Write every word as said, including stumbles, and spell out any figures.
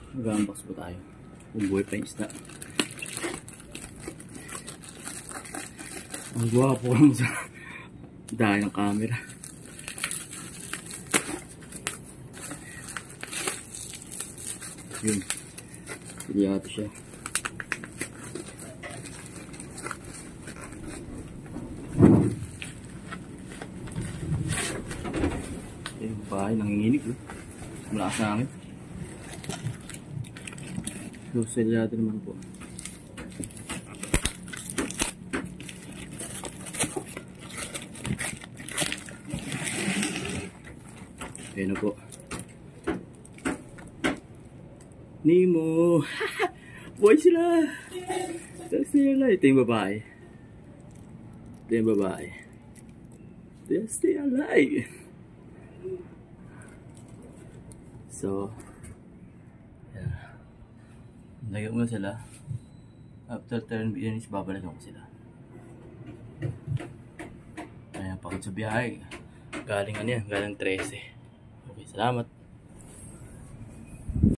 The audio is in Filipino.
Mag-unbox po tayo. Kung buhay pa yung isda. Ang gwapo lang sa dahil ng camera. Yun. Piliyato siya. Yung bahay nanginginig. Eh. Malakas na hangin. So, selyado naman po. Ayan na po. Nemo! Boy sila! Sila. Ito yung babae. Ito yung babae. They stay alive! So, yeah. Lagyan mo sila. After ten minutes, babalikan ko sila. Ayan, pagod sa biyahe. Galing ano yan, galing thirteen. Okay, salamat.